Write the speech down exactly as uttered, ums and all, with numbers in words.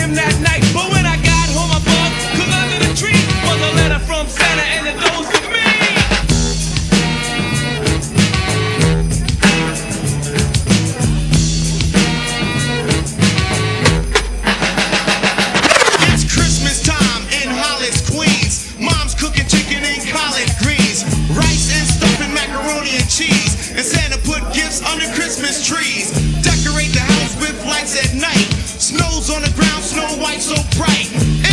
him that night. But when I got home, I bugged, 'cause under the tree was a letter from Santa and it goes to me. It's Christmas time in Hollis, Queens. Mom's cooking chicken and collard greens, rice and stuffing macaroni and cheese, and Santa put gifts under Christmas trees. Decorate the house with lights at night. Snow's on the ground, snow white so bright.